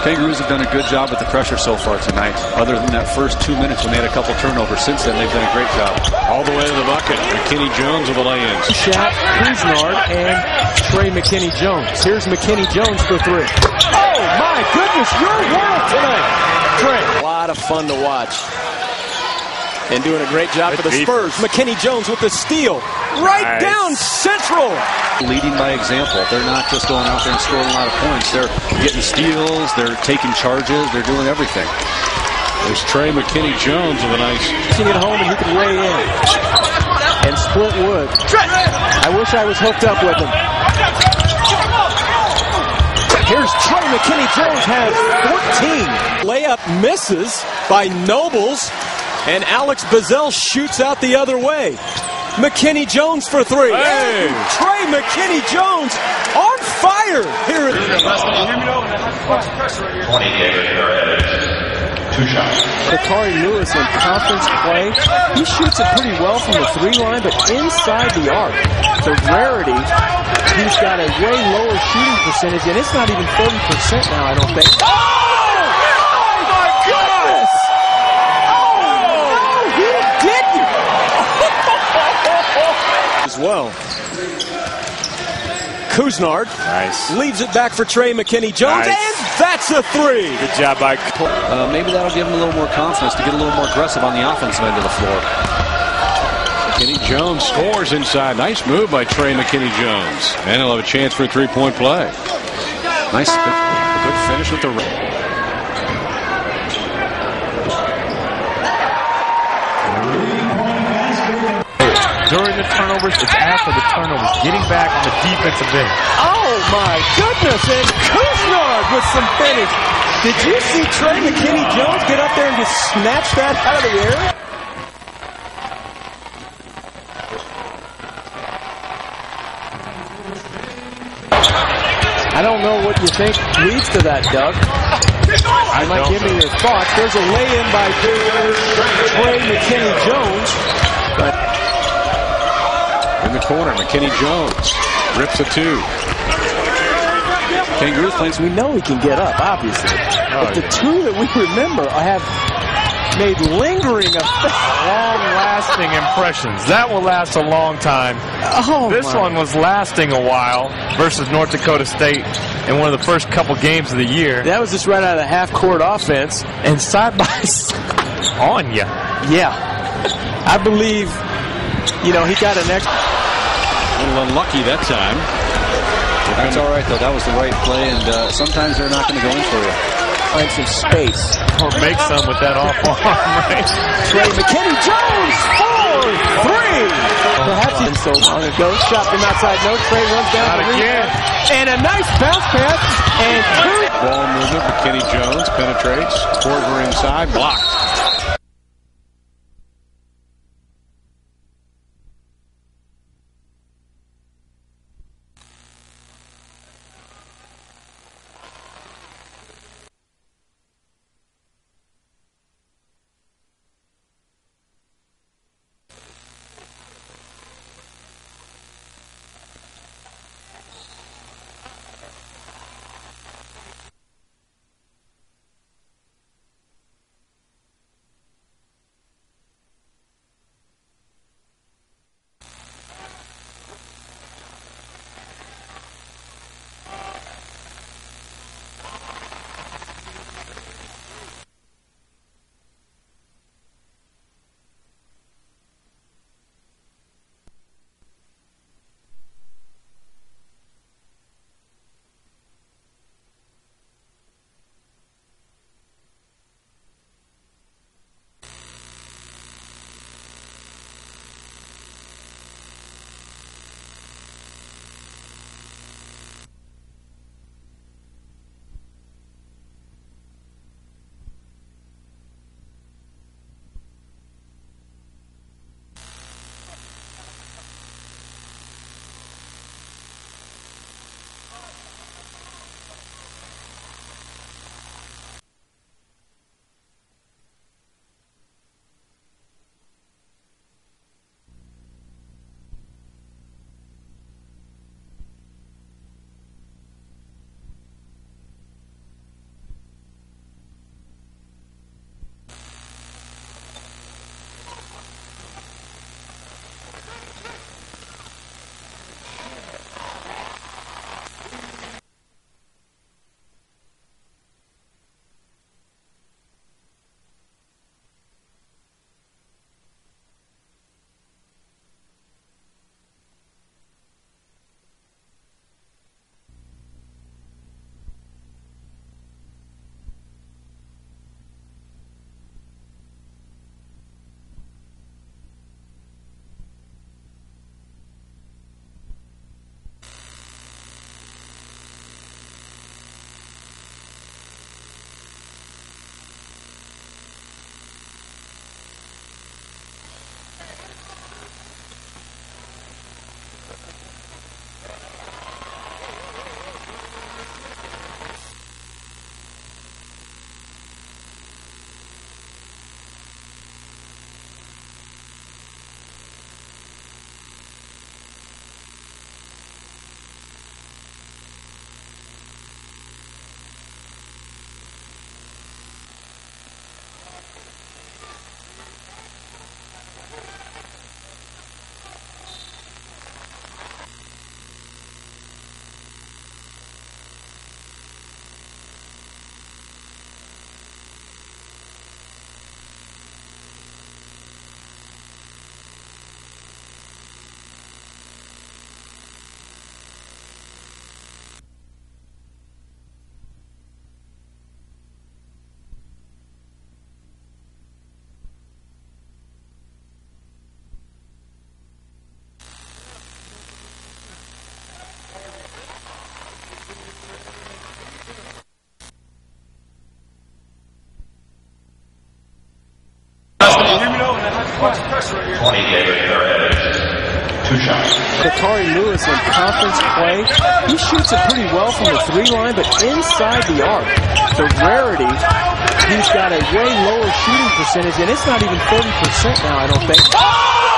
Kangaroos have done a good job with the pressure so far tonight. Other than that first 2 minutes when they had a couple turnovers. Since then, they've done a great job. All the way to the bucket. McKinney Jones with the lay-in. Shaq Couisnard and Trey McKinney-Jones. Here's McKinney-Jones for three. Oh, my goodness, your world tonight, Trey. A lot of fun to watch. And doing a great job for the Spurs. McKinney-Jones with the steal. Right down central. Leading by example. They're not just going out there and scoring a lot of points. They're getting steals. They're taking charges. They're doing everything. There's Trey McKinney-Jones with a nice... Taking it home and he can weigh in. And split wood. I wish I was hooked up with him. Here's Trey McKinney-Jones has 14. Layup misses by Nobles. And Alex Bazell shoots out the other way. McKinney-Jones for three. Hey. Trey McKinney-Jones on fire here. Bakari Lewis in conference play, he shoots it pretty well from the three line, but inside the arc, the rarity, he's got a way lower shooting percentage, and it's not even 30% now, I don't think. Oh my goodness! As well. Couisnard leaves it back for Trey McKinney-Jones, and that's a three. Good job by... Maybe that'll give them a little more confidence to get a little more aggressive on the offensive end of the floor. McKinney-Jones scores inside. Nice move by Trey McKinney-Jones. And he'll have a chance for a three-point play. Nice, good finish with the... During the turnovers, it's after the turnovers. Getting back on the defensive end. Oh my goodness, and Couisnard with some finish. Did you see Trey McKinney-Jones get up there and just snatch that out of the air? I don't know what you think leads to that, Doug. You might give me your thoughts. There's a lay-in by Trey McKinney-Jones, but in the corner, McKinney-Jones rips a two. Kangaroos playing. We know he can get up, obviously. But the two that we remember have made lingering effects. Long-lasting impressions. That will last a long time. This one was lasting a while versus North Dakota State in one of the first couple games of the year. That was just right out of the half-court offense. And side by side. On you. Yeah. I believe, you know, he got an extra. A little unlucky that time. That's all right, though. That was the right play, and sometimes they're not going to go in for you. Find some space. Or make some with that off arm, right? Trey McKinney-Jones, 4-3. Perhaps he so long ago. Shot from outside. No, Trey runs down. Not again. And a nice bounce pass. And ball movement. McKinney-Jones penetrates. Korver inside. Blocked. 2 shots. Katari Lewis in conference play, he shoots it pretty well from the 3 line, but inside the arc, the rarity, he's got a way lower shooting percentage, and it's not even 30% now, I don't think. Oh!